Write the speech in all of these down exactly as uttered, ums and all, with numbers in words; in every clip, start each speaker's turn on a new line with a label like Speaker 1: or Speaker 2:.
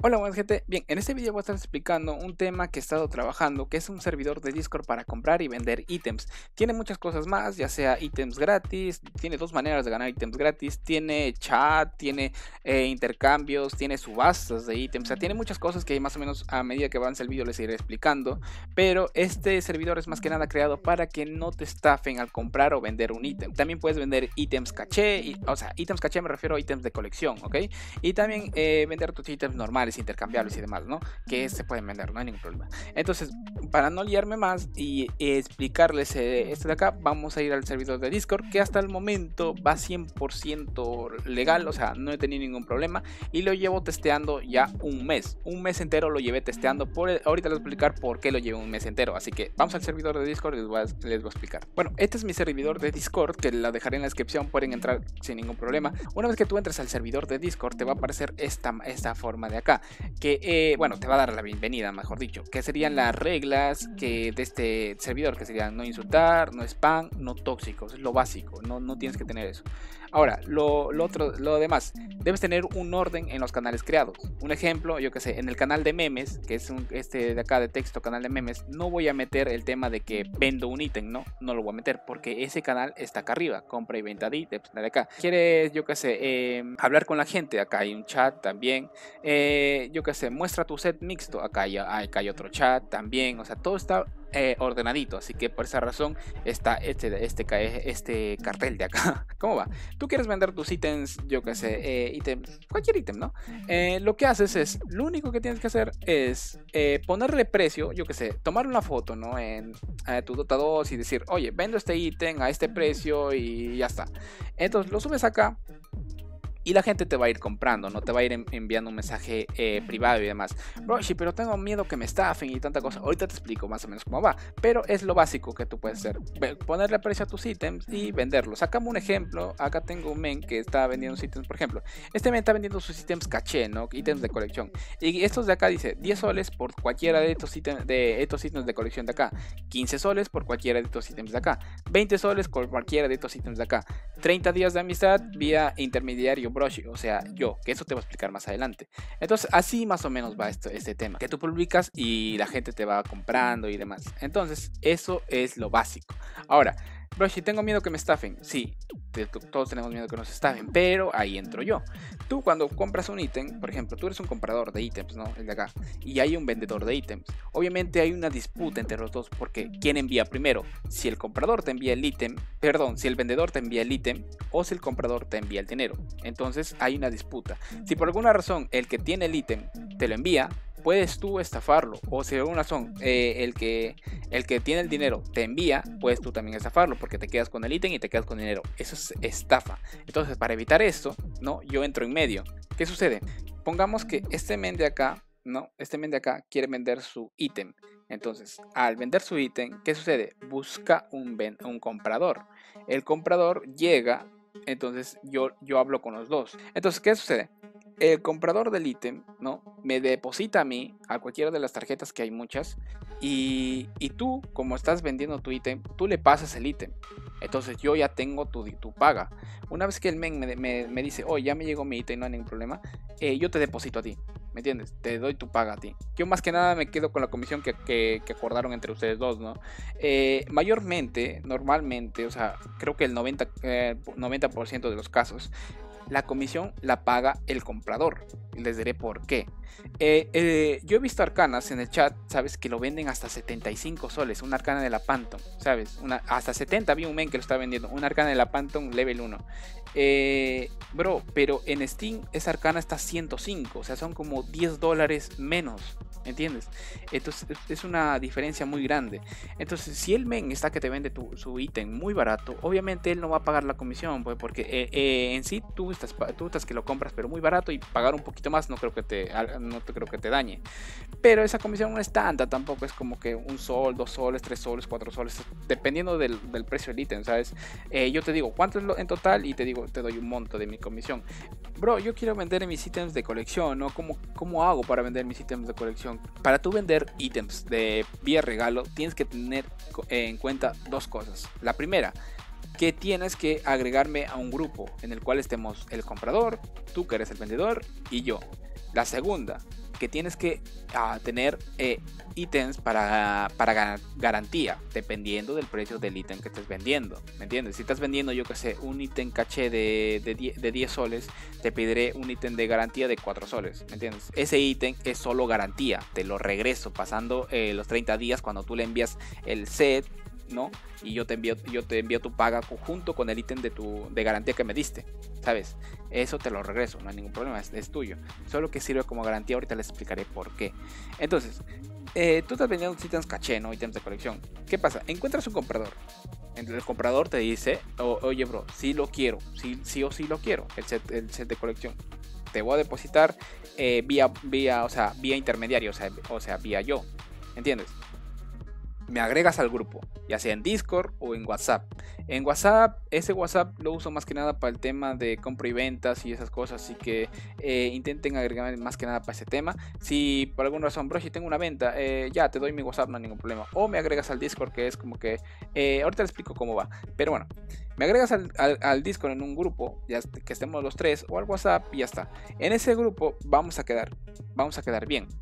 Speaker 1: Hola, buenas gente. Bien, en este video voy a estar explicando un tema que he estado trabajando, que es un servidor de Discord para comprar y vender ítems. Tiene muchas cosas más, ya sea ítems gratis, tiene dos maneras de ganar ítems gratis, tiene chat, tiene eh, intercambios, tiene subastas de ítems, o sea, tiene muchas cosas que más o menos a medida que avance el video les iré explicando, pero este servidor es más que nada creado para que no te estafen al comprar o vender un ítem. También puedes vender ítems caché, y, o sea, ítems caché me refiero a ítems de colección, ¿ok? Y también eh, vender tus ítems normales, intercambiables y demás, ¿no? Que se pueden vender, no hay ningún problema. Entonces, para no liarme más y eh, explicarles eh, esto de acá, vamos a ir al servidor de Discord, que hasta el momento va cien por ciento legal, o sea, no he tenido ningún problema y lo llevo testeando ya un mes. Un mes entero lo llevé testeando. Por el, ahorita les voy a explicar por qué lo llevo un mes entero. Así que vamos al servidor de Discord y les voy a, les voy a explicar. Bueno, este es mi servidor de Discord, que la dejaré en la descripción, pueden entrar sin ningún problema. Una vez que tú entres al servidor de Discord, te va a aparecer esta, esta forma de acá, que eh, bueno, te va a dar la bienvenida, mejor dicho, que serían las reglas que de este servidor, que serían no insultar, no spam, no tóxicos, es lo básico, no, no tienes que tener eso. Ahora, lo, lo otro, lo demás, debes tener un orden en los canales creados. Un ejemplo, yo que sé, en el canal de memes, que es un, este de acá de texto, canal de memes, no voy a meter el tema de que vendo un ítem, no, no lo voy a meter, porque ese canal está acá arriba, compra y venta de ítems, de acá. Quieres, yo que sé, eh, hablar con la gente, acá hay un chat también, eh, yo que sé, muestra tu set mixto, acá hay, acá hay otro chat también, o sea, todo está eh, ordenadito, así que por esa razón está este, este, este cartel de acá. ¿Cómo va? Tú quieres vender tus ítems, yo que sé, eh, ítems, cualquier ítem, ¿no? Eh, lo que haces es, lo único que tienes que hacer es eh, ponerle precio, yo que sé, tomar una foto, ¿no? En eh, tu Dota dos y decir, oye, vendo este ítem a este precio y ya está. Entonces lo subes acá y la gente te va a ir comprando, no te va a ir enviando un mensaje eh, privado y demás. Bro, sí, pero tengo miedo que me estafen y tanta cosa. Ahorita te explico más o menos cómo va, pero es lo básico que tú puedes hacer: ponerle precio a tus ítems y venderlos. Sacamos un ejemplo. Acá tengo un men que está vendiendo sus ítems, por ejemplo. Este men está vendiendo sus ítems caché, ¿no? Ítems de colección. Y estos de acá dice diez soles por cualquiera de estos ítems de, estos ítems de colección de acá. quince soles por cualquiera de estos ítems de acá. veinte soles por cualquiera de estos ítems de acá. treinta días de amistad vía intermediario Broshi, o sea, yo, que eso te voy a explicar más adelante. Entonces, así más o menos va esto, este tema, que tú publicas y la gente te va comprando y demás. Entonces, eso es lo básico. Ahora, Broshi, tengo miedo que me estafen. Sí, todos tenemos miedo que nos estafen, pero ahí entro yo. Tú cuando compras un ítem, por ejemplo, tú eres un comprador de ítems, ¿no? El de acá, y hay un vendedor de ítems. Obviamente hay una disputa entre los dos, porque ¿quién envía primero? Si el comprador te envía el ítem, perdón, si el vendedor te envía el ítem o si el comprador te envía el dinero. Entonces hay una disputa. Si por alguna razón el que tiene el ítem te lo envía, puedes tú estafarlo, o si por alguna razón eh, el, que, el que tiene el dinero te envía, puedes tú también estafarlo, porque te quedas con el ítem y te quedas con el dinero. Eso es estafa. Entonces, para evitar esto, ¿no? Yo entro en medio. ¿Qué sucede? Pongamos que este men de acá, ¿no? Este men de acá quiere vender su ítem. Entonces, al vender su ítem, ¿qué sucede? Busca un, un comprador. El comprador llega, entonces yo, yo hablo con los dos. Entonces, ¿qué sucede? El comprador del ítem, ¿no? Me deposita a mí, a cualquiera de las tarjetas, que hay muchas, y, y tú, como estás vendiendo tu ítem, tú le pasas el ítem. Entonces yo ya tengo tu, tu paga. Una vez que el men me, me, me dice, oh, ya me llegó mi ítem, no hay ningún problema, eh, yo te deposito a ti, ¿me entiendes? Te doy tu paga a ti. Yo más que nada me quedo con la comisión que, que, que acordaron entre ustedes dos, ¿no? Eh, mayormente, normalmente, o sea, creo que el noventa, eh, noventa por ciento de los casos, la comisión la paga el comprador. Les diré por qué. Eh, eh, yo he visto arcanas en el chat, ¿sabes? Que lo venden hasta setenta y cinco soles. Una arcana de la Phantom, ¿sabes? Una, hasta setenta vi un men que lo está vendiendo. Una arcana de la Phantom level uno. Eh, bro, pero en Steam esa arcana está a ciento cinco. O sea, son como diez dólares menos. ¿Entiendes? Entonces es una diferencia muy grande. Entonces, si el men está que te vende tu, su ítem muy barato, obviamente él no va a pagar la comisión, pues, porque eh, eh, en sí tú estás, tú estás que lo compras pero muy barato, y pagar un poquito más no creo que te, no te creo que te dañe. Pero esa comisión no es tanta, tampoco es como que un sol, dos soles, tres soles, cuatro soles, dependiendo del, del precio del ítem, ¿sabes? Eh, yo te digo cuánto es lo, en total, y te digo, te doy un monto de mi comisión. Bro, yo quiero vender mis ítems de colección, ¿no? ¿Cómo, cómo hago para vender mis ítems de colección? Para tú vender ítems de vía regalo, tienes que tener en cuenta dos cosas. La primera, que tienes que agregarme a un grupo en el cual estemos el comprador, tú que eres el vendedor y yo. La segunda, que tienes que uh, tener eh, ítems para, para garantía, dependiendo del precio del ítem que estés vendiendo, ¿me entiendes? Si estás vendiendo, yo que sé, un ítem caché de, de, diez, de diez soles, te pediré un ítem de garantía de cuatro soles, ¿me entiendes? Ese ítem es solo garantía, te lo regreso pasando eh, los treinta días cuando tú le envías el set, ¿no? Y yo te envío, yo te envío tu paga junto con el ítem de tu de garantía que me diste, ¿sabes? Eso te lo regreso, no hay ningún problema, es, es tuyo. Solo que sirve como garantía, ahorita les explicaré por qué. Entonces, eh, tú estás vendiendo ítems caché, ¿no? Ítems de colección. ¿Qué pasa? Encuentras un comprador. El comprador te dice, oh, oye bro, sí lo quiero, sí, sí o sí lo quiero, el set, el set de colección. Te voy a depositar eh, vía, vía, o sea, vía intermediario, o sea, o sea, vía yo, ¿entiendes? Me agregas al grupo, ya sea en Discord o en WhatsApp. En WhatsApp, ese WhatsApp lo uso más que nada para el tema de compra y ventas y esas cosas, así que eh, intenten agregarme más que nada para ese tema. Si por alguna razón, bro, si tengo una venta, eh, ya te doy mi WhatsApp, no hay ningún problema. O me agregas al Discord, que es como que, eh, ahorita les explico cómo va, pero bueno. Me agregas al, al, al Discord en un grupo, ya que estemos los tres, o al WhatsApp y ya está. En ese grupo vamos a quedar, vamos a quedar bien.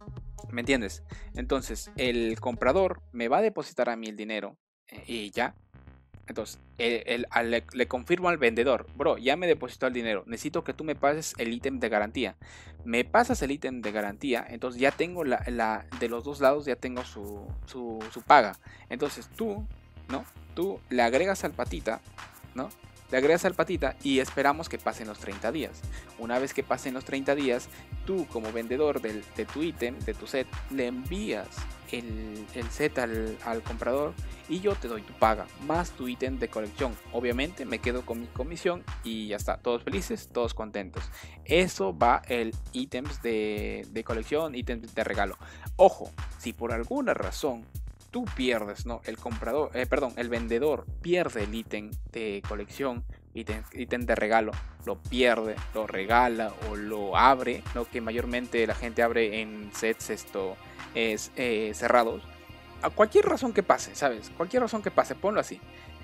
Speaker 1: ¿Me entiendes? Entonces, el comprador me va a depositar a mí el dinero eh, y ya. Entonces, el, el, al, le, le confirmo al vendedor, bro, ya me depositó el dinero, necesito que tú me pases el ítem de garantía. Me pasas el ítem de garantía, entonces ya tengo la, la de los dos lados, ya tengo su, su, su paga. Entonces tú, ¿no? Tú le agregas al patita, ¿no? Le agregas al patita y esperamos que pasen los treinta días. Una vez que pasen los treinta días, tú como vendedor del, de tu ítem, de tu set, le envías el, el set al, al comprador y yo te doy tu paga, más tu ítem de colección. Obviamente me quedo con mi comisión y ya está. Todos felices, todos contentos. Eso va el ítems de, de colección, ítems de regalo. Ojo, si por alguna razón tú pierdes, ¿no? El comprador, eh, perdón, el vendedor pierde el ítem de colección, ítem, ítem de regalo, lo pierde, lo regala o lo abre, lo que mayormente la gente abre en sets esto es eh, cerrados. A cualquier razón que pase, ¿sabes? Cualquier razón que pase, ponlo así.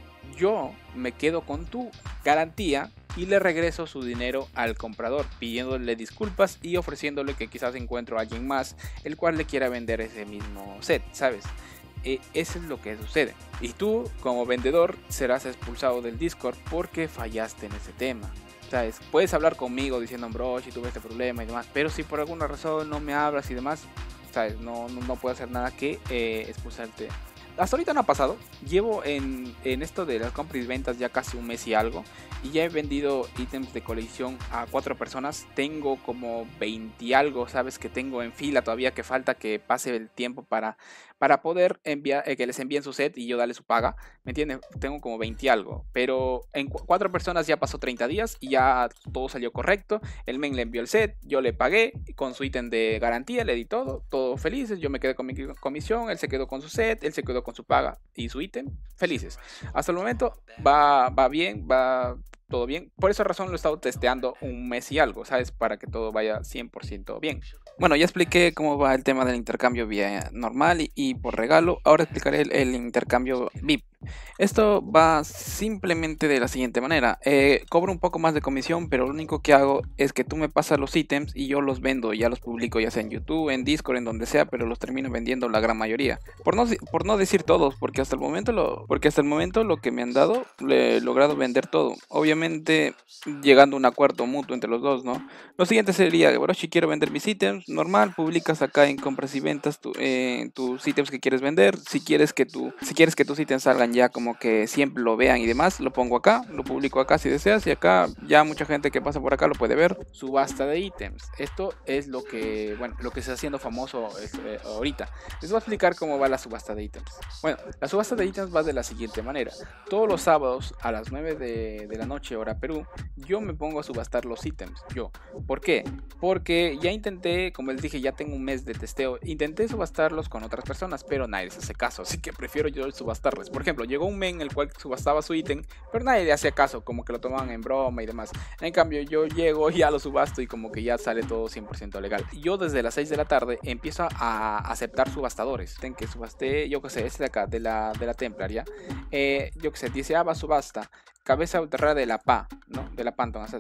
Speaker 1: Yo me quedo con tu garantía y le regreso su dinero al comprador, pidiéndole disculpas y ofreciéndole que quizás encuentro a alguien más el cual le quiera vender ese mismo set, ¿sabes? Eh, eso es lo que sucede. Y tú, como vendedor, serás expulsado del Discord porque fallaste en ese tema. ¿Sabes? Puedes hablar conmigo diciendo, bro, si tuve este problema y demás, pero si por alguna razón no me hablas y demás, ¿sabes? No, no, no puedo hacer nada que eh, expulsarte. Hasta ahorita no ha pasado. Llevo en, en esto de las compras y ventas ya casi un mes y algo. Y ya he vendido ítems de colección a cuatro personas. Tengo como veinte y algo, ¿sabes? Que tengo en fila todavía, que falta que pase el tiempo para, para poder enviar, eh, que les envíen su set y yo darle su paga. ¿Me entiendes? Tengo como veinte y algo. Pero en cu cuatro personas ya pasó treinta días y ya todo salió correcto. El men le envió el set, yo le pagué con su ítem de garantía, le di todo, todo felices. Yo me quedé con mi comisión, él se quedó con su set, él se quedó con su paga y su ítem, felices. Hasta el momento va, va bien, va todo bien. Por esa razón lo he estado testeando un mes y algo, ¿sabes? Para que todo vaya cien por ciento bien. Bueno, ya expliqué cómo va el tema del intercambio vía normal y, y por regalo. Ahora explicaré el, el intercambio V I P. Esto va simplemente de la siguiente manera. Eh, cobro un poco más de comisión, pero lo único que hago es que tú me pasas los ítems y yo los vendo, ya los publico ya sea en YouTube, en Discord, en donde sea, pero los termino vendiendo la gran mayoría. Por no, por no decir todos, porque hasta el momento lo, porque hasta el momento lo que me han dado, le he logrado vender todo. Obviamente llegando a un acuerdo mutuo entre los dos, ¿no? Lo siguiente sería, bueno, si quiero vender mis ítems, normal, publicas acá en compras y ventas tu, eh, tus ítems que quieres vender. Si quieres que tu, si quieres que tus ítems salgan ya como que siempre lo vean y demás, lo pongo acá, lo publico acá si deseas y acá ya mucha gente que pasa por acá lo puede ver. Subasta de ítems. Esto es lo que, bueno, lo que se está haciendo famoso eh, ahorita. Les voy a explicar cómo va la subasta de ítems. Bueno, la subasta de ítems va de la siguiente manera. Todos los sábados a las nueve de, de la noche hora Perú, yo me pongo a subastar los ítems. Yo. ¿Por qué? Porque ya intenté, como les dije, ya tengo un mes de testeo, intenté subastarlos con otras personas, pero nadie les hace caso, así que prefiero yo subastarles. Por ejemplo, llegó un men el cual subastaba su ítem, pero nadie le hacía caso, como que lo tomaban en broma y demás. En cambio, yo llego y ya lo subasto y como que ya sale todo cien por ciento legal. Yo desde las seis de la tarde empiezo a aceptar subastadores. Ten que subasté, yo que sé, este de acá, de la, de la Templar, ¿ya? Eh, yo que sé, dice, ah, va subasta. Cabeza ultra de la P A, ¿no? De la Phantom Assassin.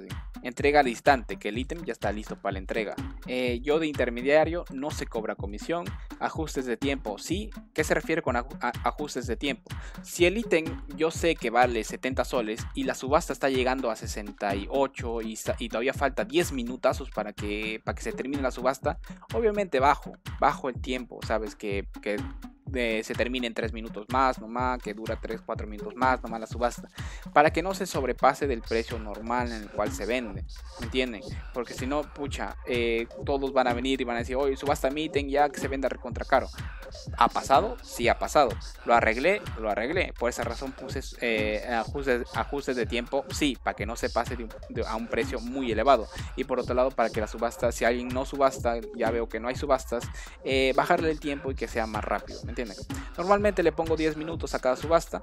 Speaker 1: entrega al instante, que el ítem ya está listo para la entrega. Eh, yo de intermediario no se cobra comisión. Ajustes de tiempo, sí. ¿Qué se refiere con ajustes de tiempo? Si el ítem yo sé que vale setenta soles y la subasta está llegando a sesenta y ocho y, y todavía falta diez minutazos para que, para que se termine la subasta, obviamente bajo, bajo el tiempo, sabes que... que De, se termine en tres minutos más, nomás, que dura tres cuatro minutos más, nomás la subasta, para que no se sobrepase del precio normal en el cual se vende, ¿me entienden? Porque si no, pucha, eh, todos van a venir y van a decir, oye, subasta mi ítem ya que se venda recontra caro. ¿Ha pasado? Sí ha pasado. ¿Lo arreglé? Lo arreglé. Por esa razón puse eh, ajustes, ajustes de tiempo, sí, para que no se pase de un, de, a un precio muy elevado. Y por otro lado, para que la subasta, si alguien no subasta, ya veo que no hay subastas, eh, bajarle el tiempo y que sea más rápido, ¿me entienden? Normalmente le pongo diez minutos a cada subasta.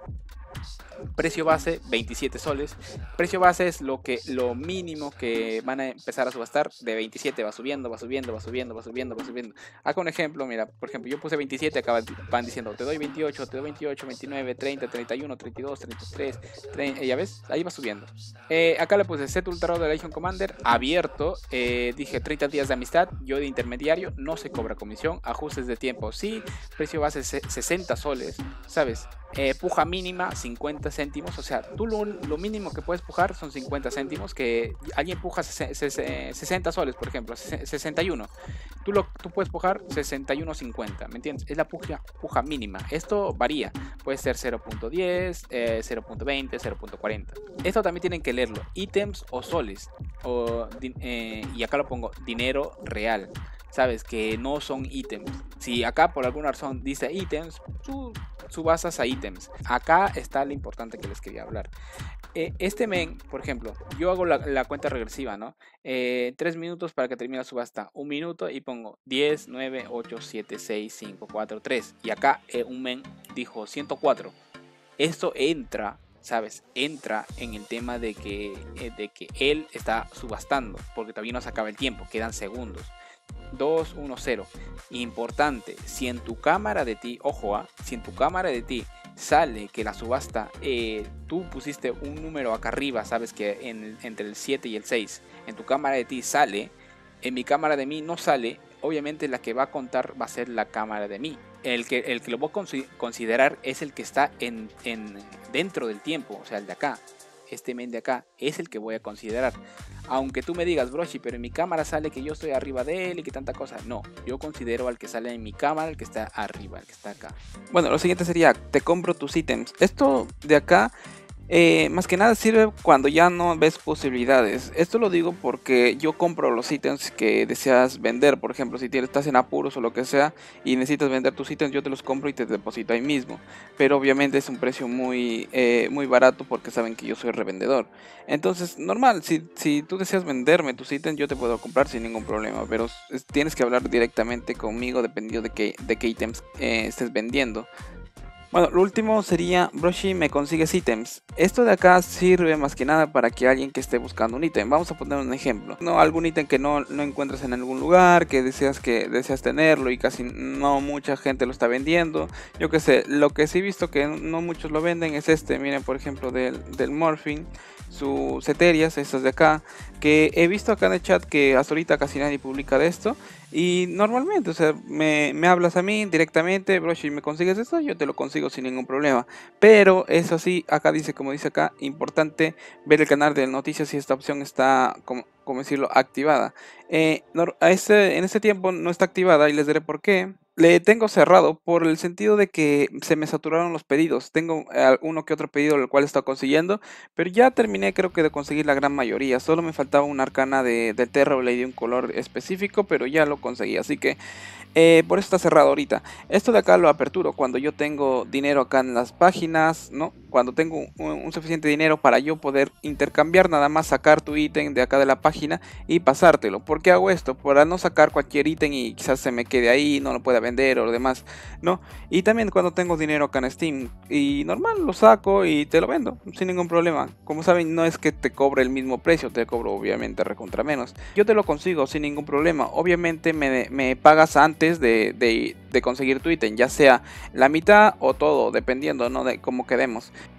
Speaker 1: Precio base veintisiete soles. Precio base es lo que lo mínimo que van a empezar a subastar. De veintisiete va subiendo, va subiendo, va subiendo, va subiendo, va subiendo. Haga un ejemplo, mira, por ejemplo, yo puse veintisiete, acá van diciendo te doy veintiocho, te doy veintiocho, veintinueve, treinta, treinta y uno, treinta y dos, treinta y tres, treinta, ya ves, ahí va subiendo. Eh, acá le puse set ultra de Legion Commander abierto, eh, dije treinta días de amistad, yo de intermediario, no se cobra comisión, ajustes de tiempo sí, precio base sesenta soles, ¿sabes? Eh, puja mínima cincuenta céntimos, o sea, tú lo, lo mínimo que puedes pujar son cincuenta céntimos, que alguien puja sesenta soles, por ejemplo, sesenta y uno, tú, lo, tú puedes pujar sesenta y uno cincuenta, ¿me entiendes? Es la puja, puja mínima, esto varía, puede ser cero punto diez, eh, cero punto veinte, cero punto cuarenta, esto también tienen que leerlo, ítems o soles, o, eh, y acá lo pongo, dinero real. Sabes que no son ítems. Si acá por alguna razón dice ítems, tú subastas a ítems. Acá está lo importante que les quería hablar. Eh, este men, por ejemplo, yo hago la, la cuenta regresiva, ¿no? Eh, tres minutos para que termine la subasta. Un minuto y pongo diez, nueve, ocho, siete, seis, cinco, cuatro, tres. Y acá eh, un men dijo ciento cuatro. Esto entra, ¿sabes? Entra en el tema de que, eh, de que él está subastando. Porque todavía no se acaba el tiempo, quedan segundos. dos, uno, cero. Importante, si en tu cámara de ti, ojo, ¿eh? Si en tu cámara de ti sale que la subasta, eh, tú pusiste un número acá arriba, sabes que en, entre el siete y el seis, en tu cámara de ti sale, en mi cámara de mí no sale, obviamente la que va a contar va a ser la cámara de mí. El que, el que lo voy a considerar es el que está en, en, dentro del tiempo, o sea, el de acá. Este men de acá es el que voy a considerar. Aunque tú me digas, Broshi, pero en mi cámara sale que yo estoy arriba de él y que tanta cosa. No, yo considero al que sale en mi cámara, el que está arriba, el que está acá. Bueno, lo siguiente sería, te compro tus ítems. Esto de acá, eh, más que nada sirve cuando ya no ves posibilidades. Esto lo digo porque yo compro los ítems que deseas vender. Por ejemplo, si estás en apuros o lo que sea y necesitas vender tus ítems, yo te los compro y te deposito ahí mismo. Pero obviamente es un precio muy, eh, muy barato porque saben que yo soy revendedor. Entonces, normal, si, si tú deseas venderme tus ítems, yo te puedo comprar sin ningún problema. Pero es, tienes que hablar directamente conmigo dependiendo de qué, de qué ítems eh, estés vendiendo. Bueno, lo último sería, Broshi, me consigues ítems. Esto de acá sirve más que nada para que alguien que esté buscando un ítem. Vamos a poner un ejemplo. No, algún ítem que no, no encuentras en algún lugar, que deseas que deseas tenerlo y casi no mucha gente lo está vendiendo. Yo qué sé, lo que sí he visto que no muchos lo venden es este. Miren, por ejemplo, del, del Morphing, sus eterias, estas de acá, que he visto acá en el chat que hasta ahorita casi nadie publica de esto. Y normalmente, o sea, me, me hablas a mí directamente, Broshi, me consigues esto, yo te lo consigo sin ningún problema. Pero eso sí, acá dice, como dice acá, importante ver el canal de noticias si esta opción está, como, como decirlo, activada. Eh, no, a este, en este tiempo no está activada y les diré por qué. Le tengo cerrado por el sentido de que se me saturaron los pedidos. Tengo eh, uno que otro pedido el cual estoy consiguiendo, pero ya terminé creo que de conseguir la gran mayoría. Solo me faltaba una arcana de, de Terrorblade de un color específico, pero ya lo conseguí. Así que eh, por eso está cerrado ahorita. Esto de acá lo aperturo cuando yo tengo dinero acá en las páginas, ¿no? Cuando tengo un, un suficiente dinero para yo poder intercambiar, nada más sacar tu ítem de acá de la página y pasártelo. ¿Por qué hago esto? Para no sacar cualquier ítem y quizás se me quede ahí, no lo pueda vender o lo demás, ¿no? Y también cuando tengo dinero acá en Steam y normal lo saco y te lo vendo sin ningún problema. Como saben, no es que te cobre el mismo precio, te cobro obviamente recontra menos. Yo te lo consigo sin ningún problema. Obviamente me, me pagas antes de, de, de conseguir tu ítem, ya sea la mitad o todo, dependiendo, ¿no? De cómo quedemos.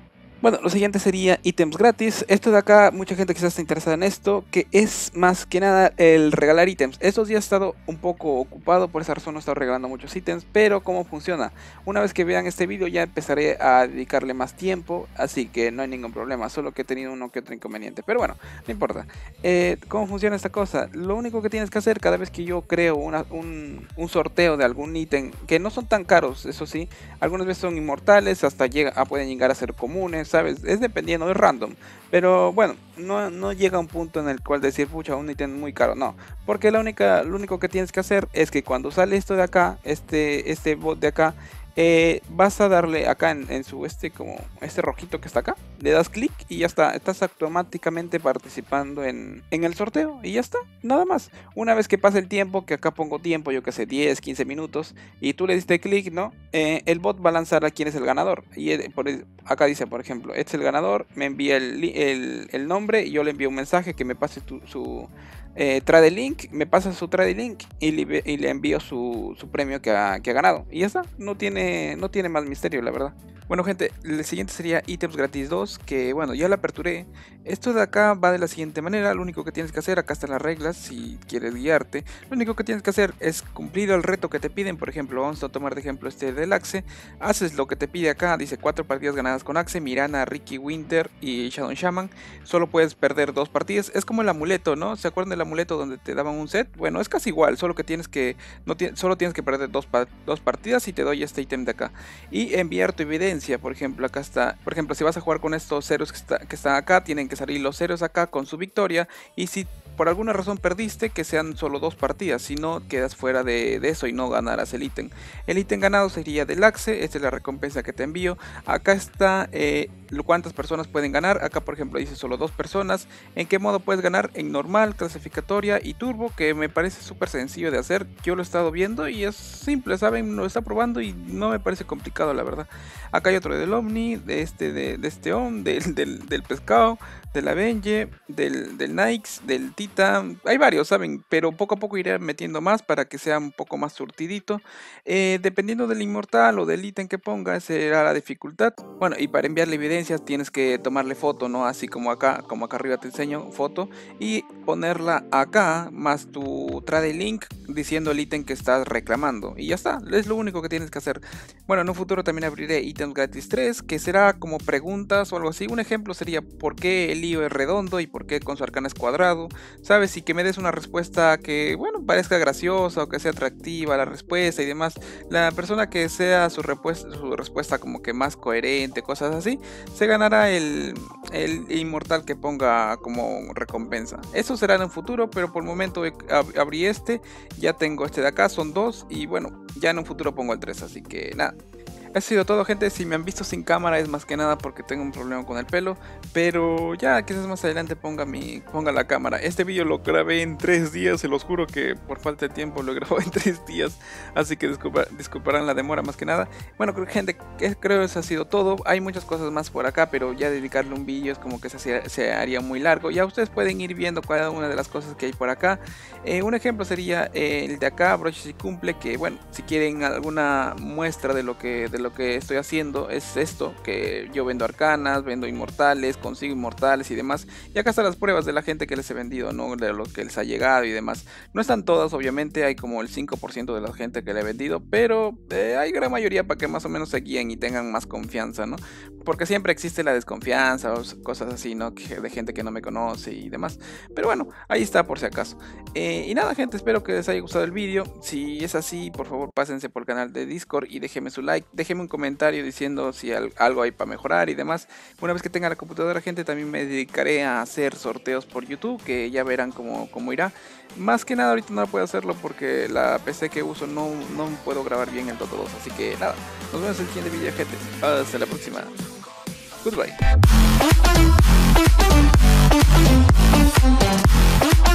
Speaker 1: Bueno, lo siguiente sería ítems gratis. Esto de acá, mucha gente quizás está interesada en esto, que es más que nada el regalar ítems. Estos días he estado un poco ocupado, por esa razón no he estado regalando muchos ítems, pero ¿cómo funciona? Una vez que vean este vídeo ya empezaré a dedicarle más tiempo, así que no hay ningún problema, solo que he tenido uno que otro inconveniente. Pero bueno, no importa. Eh, ¿Cómo funciona esta cosa? Lo único que tienes que hacer cada vez que yo creo una, un, un sorteo de algún ítem, que no son tan caros, eso sí, algunas veces son inmortales, hasta llega, ah, pueden llegar a ser comunes, ¿sabes? Es dependiendo, es random. Pero bueno, no, no llega a un punto en el cual decir, pucha, un ítem muy caro, no. Porque la única, lo único que tienes que hacer es que cuando sale esto de acá, este, este bot de acá, eh, vas a darle acá en, en su este como este rojito que está acá, le das clic y ya está, estás automáticamente participando en, en el sorteo y ya está, nada más. Una vez que pase el tiempo, que acá pongo tiempo, yo que sé, diez, quince minutos, y tú le diste clic, ¿no? Eh, el bot va a lanzar a quién es el ganador, y el, por, acá dice, por ejemplo, este es el ganador, me envía el, el, el nombre y yo le envío un mensaje que me pase tu, su... Eh, trade link, me pasa su trade link y le, y le envío su, su premio que ha, que ha ganado. Y ya está, no tiene, no tiene más misterio, la verdad. Bueno gente, el siguiente sería ítems gratis dos, que bueno, ya la aperturé. Esto de acá va de la siguiente manera, lo único que tienes que hacer, acá están las reglas si quieres guiarte. Lo único que tienes que hacer es cumplir el reto que te piden, por ejemplo, vamos a tomar de ejemplo este del Axe. Haces lo que te pide acá, dice cuatro partidas ganadas con Axe, Mirana, Ricky Winter y Shadow Shaman. Solo puedes perder dos partidas, es como el amuleto, ¿no? ¿Se acuerdan del amuleto donde te daban un set? Bueno, es casi igual, solo que tienes que, no solo tienes que perder dos, dos partidas y te doy este ítem de acá. Y enviar tu evidencia. Por ejemplo, acá está, por ejemplo, si vas a jugar con estos ceros que, está, que están acá, tienen que salir los ceros acá con su victoria, y si por alguna razón perdiste, que sean solo dos partidas, si no quedas fuera de, de eso y no ganarás el ítem. El ítem ganado sería del Axe, esta es la recompensa que te envío. Acá está eh, cuántas personas pueden ganar, acá por ejemplo dice solo dos personas. ¿En qué modo puedes ganar? En normal, clasificatoria y turbo, que me parece súper sencillo de hacer. Yo lo he estado viendo y es simple, ¿saben? Lo está probando y no me parece complicado, la verdad. Acá hay otro del Omni, de este, de, de este On, del, del, del pescado, del Avenge, del, del Nikes, del Tita. Hay varios, ¿saben? Pero poco a poco iré metiendo más para que sea un poco más surtidito. Eh, dependiendo del inmortal o del ítem que ponga, será la dificultad. Bueno, y para enviarle evidencias tienes que tomarle foto, ¿no? Así como acá, como acá arriba te enseño, foto. Y ponerla acá, más tu trade link, diciendo el ítem que estás reclamando. Y ya está, es lo único que tienes que hacer. Bueno, en un futuro también abriré ítems gratis tres, que será como preguntas o algo así. Un ejemplo sería por qué el lío es redondo y por qué con su arcana es cuadrado, ¿sabes? Y que me des una respuesta que, bueno, parezca graciosa o que sea atractiva la respuesta y demás. La persona que sea su, su respuesta como que más coherente, cosas así, se ganará el, el inmortal que ponga como recompensa. Eso será en un futuro, pero por el momento ab abrí este, ya tengo este de acá, son dos, y bueno, ya en un futuro pongo el tres, así que nada. Ha sido todo, gente. Si me han visto sin cámara es más que nada porque tengo un problema con el pelo, pero ya quizás más adelante ponga mi ponga la cámara. Este vídeo lo grabé en tres días, se los juro que por falta de tiempo lo he grabado en tres días, así que disculpa, disculparán la demora más que nada. Bueno, gente, creo que eso ha sido todo. Hay muchas cosas más por acá, pero ya dedicarle un vídeo es como que se, se haría muy largo. Ya ustedes pueden ir viendo cada una de las cosas que hay por acá. Eh, un ejemplo sería eh, el de acá, Broches y Cumple, que bueno, si quieren alguna muestra de lo que de lo que estoy haciendo es esto, que yo vendo arcanas, vendo inmortales, consigo inmortales y demás, y acá están las pruebas de la gente que les he vendido, ¿no? De lo que les ha llegado y demás. No están todas, obviamente, hay como el cinco por ciento de la gente que le he vendido, pero eh, hay gran mayoría para que más o menos se guíen y tengan más confianza, ¿no? Porque siempre existe la desconfianza o cosas así, ¿no? Que, de gente que no me conoce y demás, pero bueno, ahí está por si acaso. Eh, y nada, gente, espero que les haya gustado el vídeo. Si es así, por favor pásense por el canal de Discord y déjenme su like, déjenme un comentario diciendo si algo hay para mejorar y demás. Una vez que tenga la computadora, gente, también me dedicaré a hacer sorteos por YouTube, que ya verán cómo, cómo irá. Más que nada ahorita no puedo hacerlo porque la P C que uso no, no puedo grabar bien el Dota dos, así que nada, nos vemos en el siguiente video, gente. Hasta la próxima. Goodbye.